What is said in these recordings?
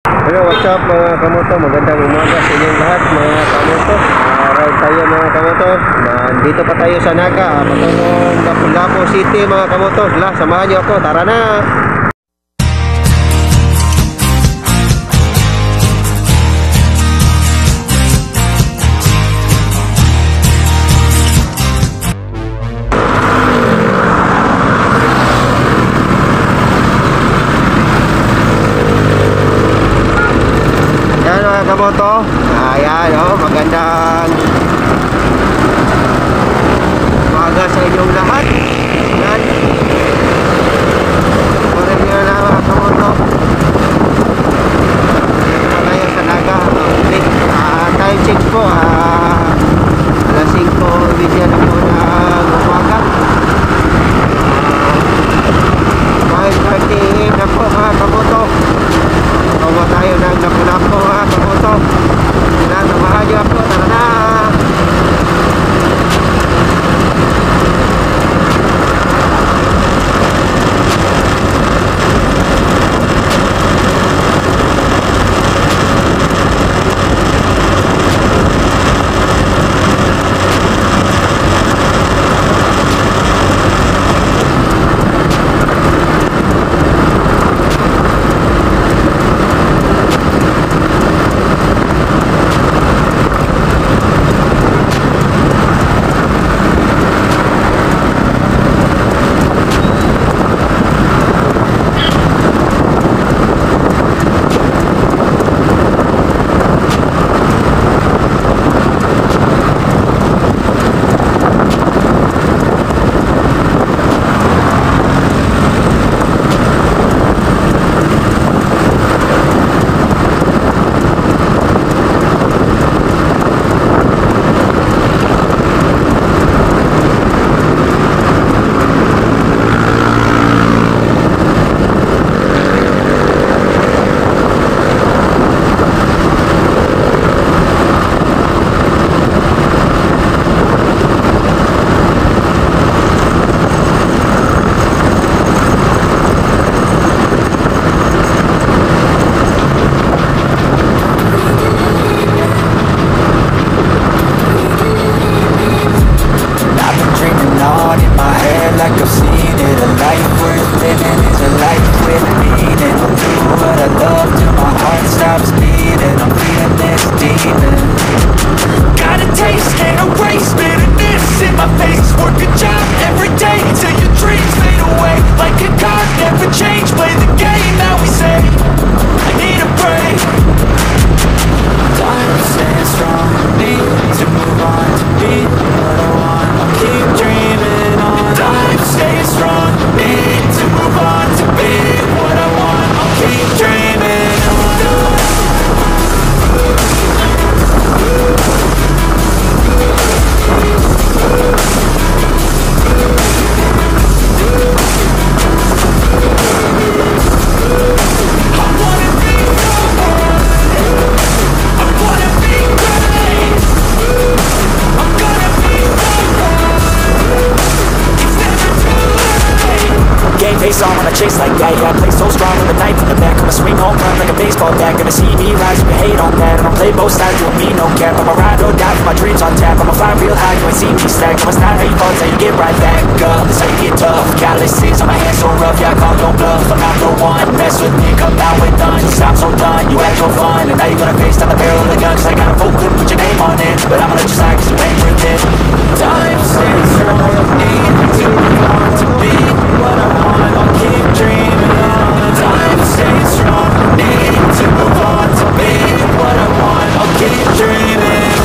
Hello, what's up mga kamoto? Magandang umaga sa inyong lahat mga kamoto. Ride tayo mga kamoto. Nandito pa tayo sa Naga, patungong Lapu-Lapu City mga kamoto. Samahan niyo ako, tara na! Kamoto, ayan magandang umaga sa inyong lahat. Yan, pwede nyo na mga kamoto. Dito tayo sa Naga. Time check po, alas 5:30 na po ng umaga. 5:30 AM na po mga kamoto. Tawa tayo ng Lapu-Lapu mga kamoto. Samahan niyo ako, tara na! Chase like that, yeah, I play so strong with a knife in the back. I'ma swing home run like a baseball bat. Gonna see me rise, you hate on that. I'ma play both sides, doing me no cap. I'ma ride or die for my dreams on tap. I'ma fly real high, you ain't see me stack. I'ma not how you fall, how you get right back up. That's how you get tough. Calluses on my hands so rough, yeah, I call no bluff. I'm not the one, mess with me, come out with guns. I'm so done, you had your fun, and now you gonna face down the barrel of the gun. Cause I got a full clip, put your name on it, but I'ma let you slide cause you ain't worth it. Time stays strong, need to move on to be what I want. I'll keep dreaming. Time stays strong, need to move on to be what I want. I'll keep dreaming.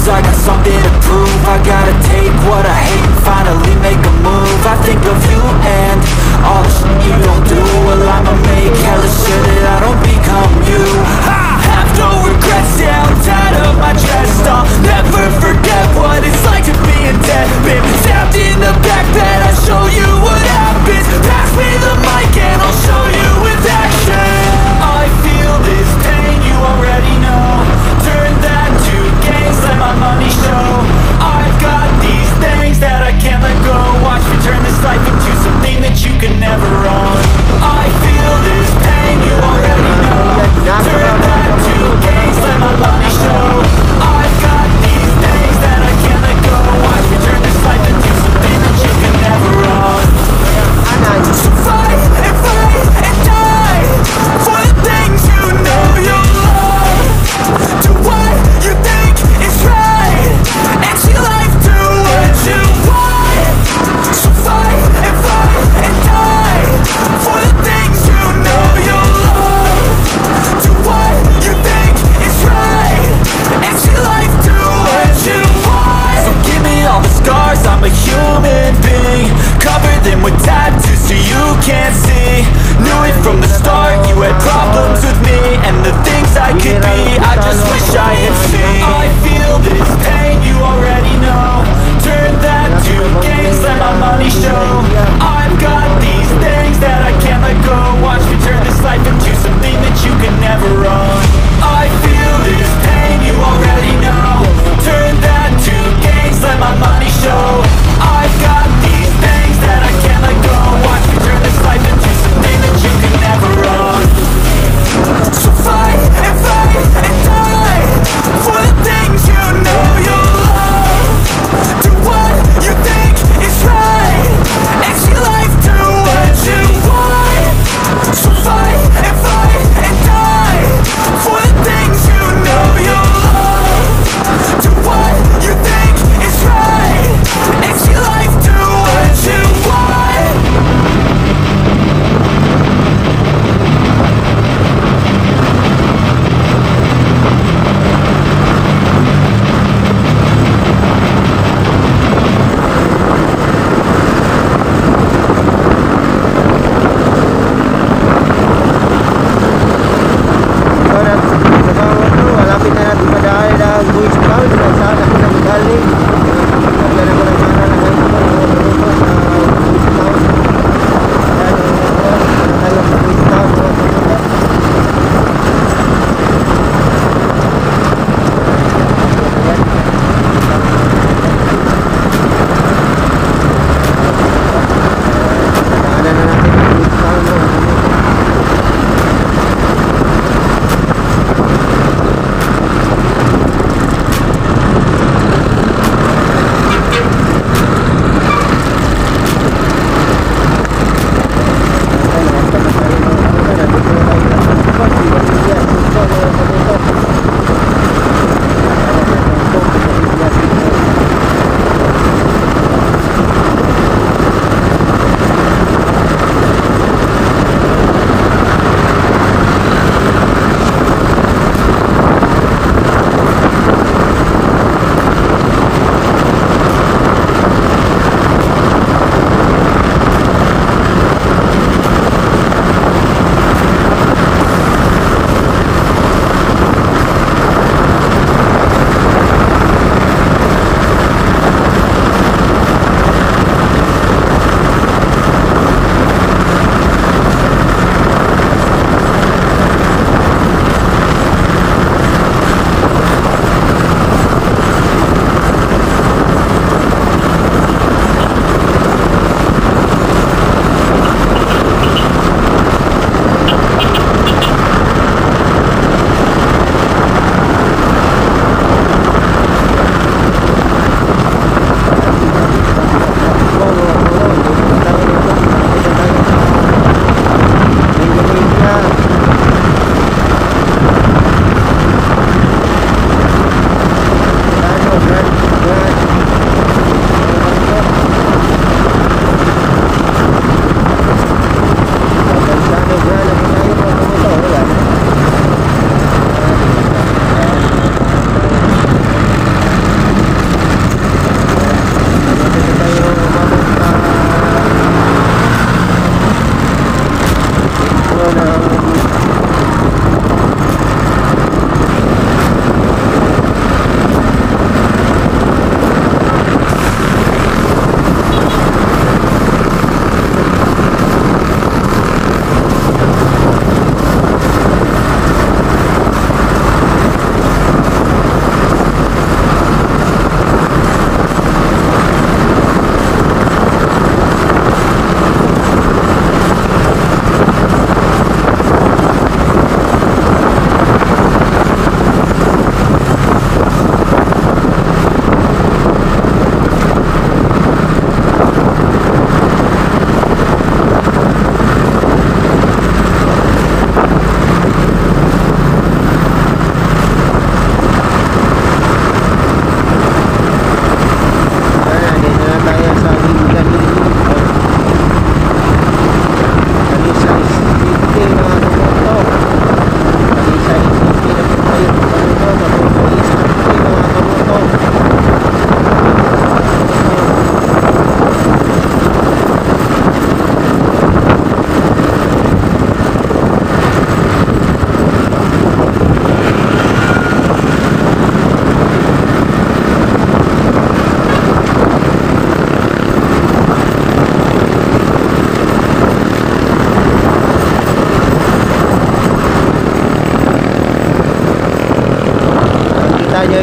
lose, I got something to prove. I gotta take what I hate and finally make a move. I think of you and all the shit you don't do. Well, I'ma make hella sure that I don't become you. I have no regrets, yeah, I'm tired of my chest. I'll never forget what it's like to be in debt. Been stabbed in the back bed, I'll show you what happens. Pass me the mic and I'll show you with action. I feel this pain, you already know. Turn that to gains, let my money show. I've got these things that I can't let go. Watch me turn this life into something that you can never own. I feel this pain, you already know. Turn that to gains, let my money show.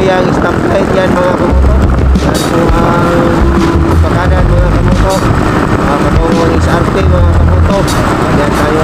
Bayang stoplight yan mga kamoto. Yan po ang pakanan mga kamoto. Patungong SRT mga kamoto. Yan tayo.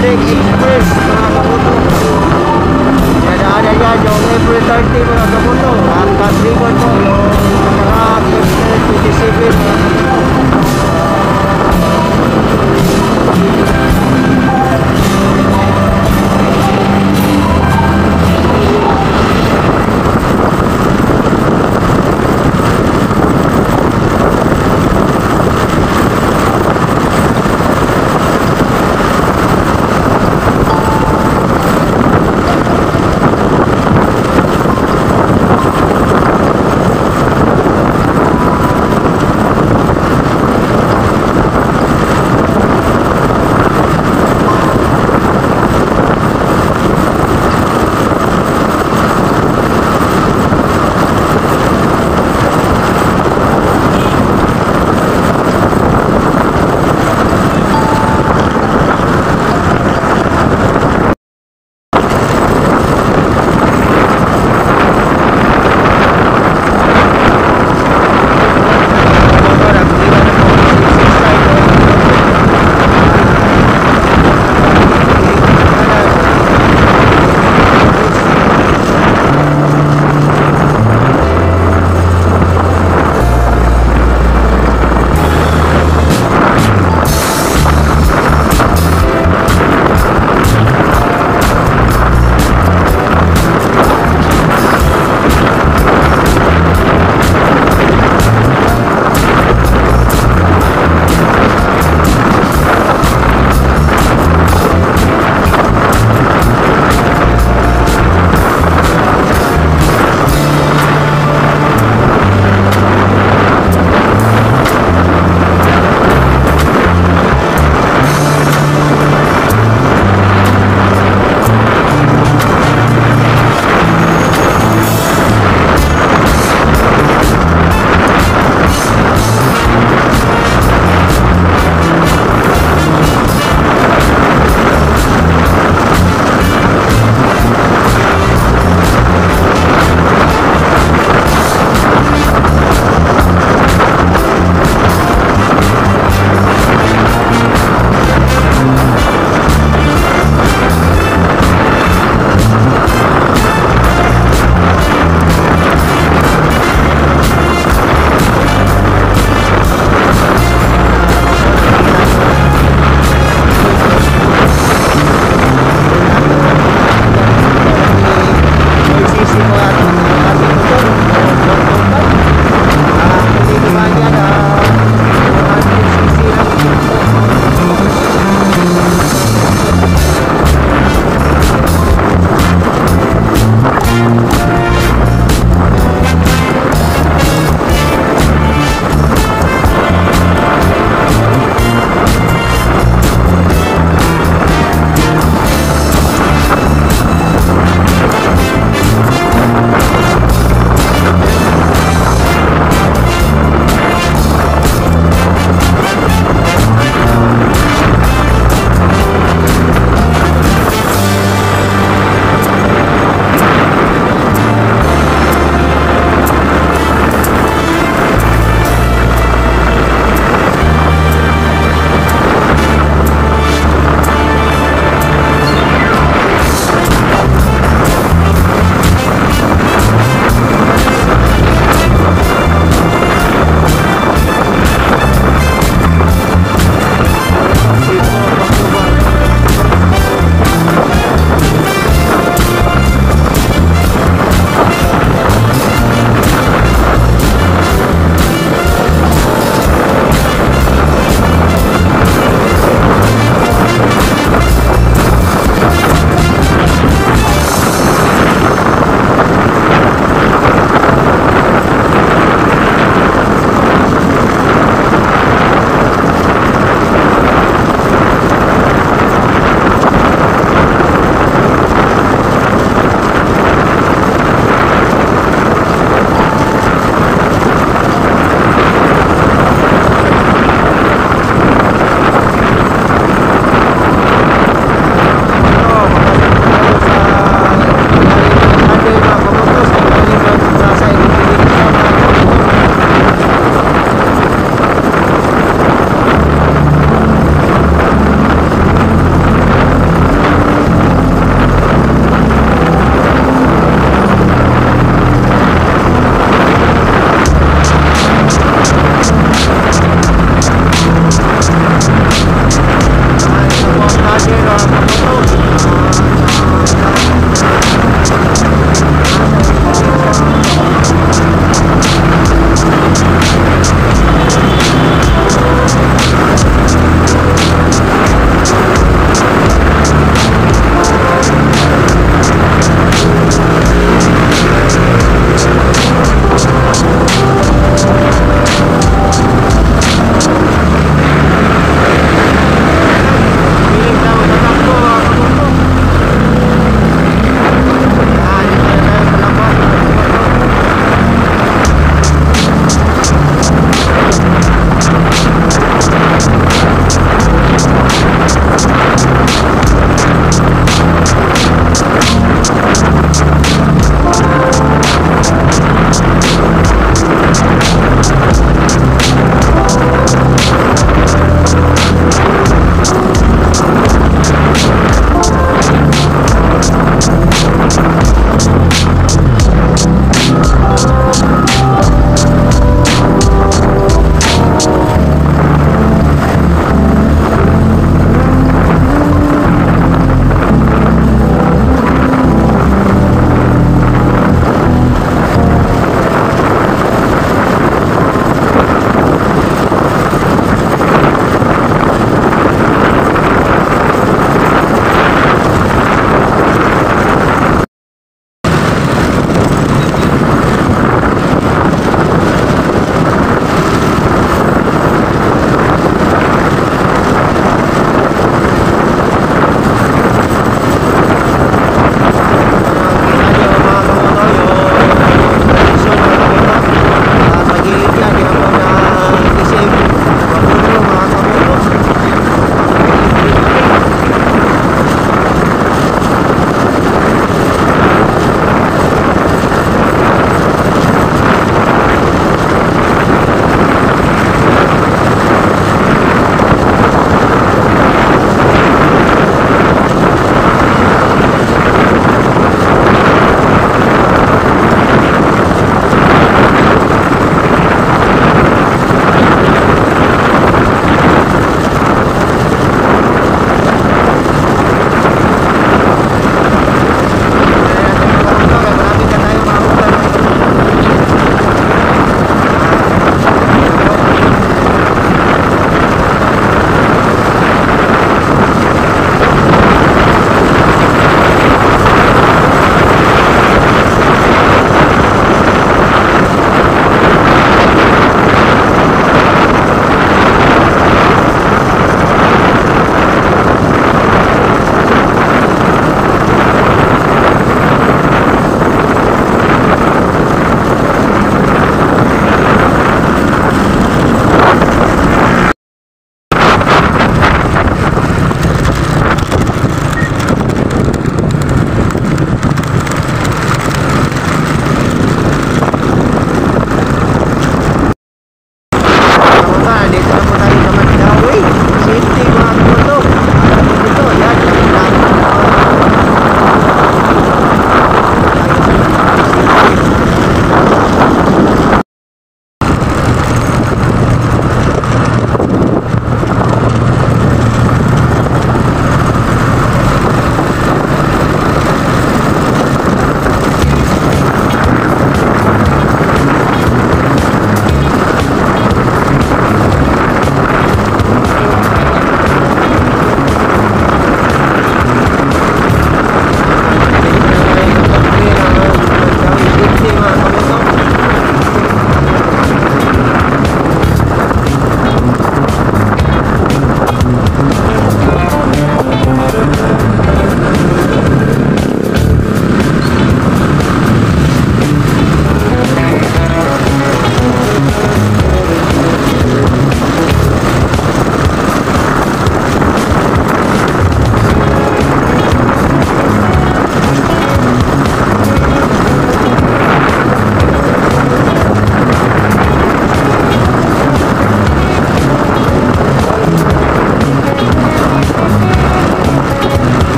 Balik Express.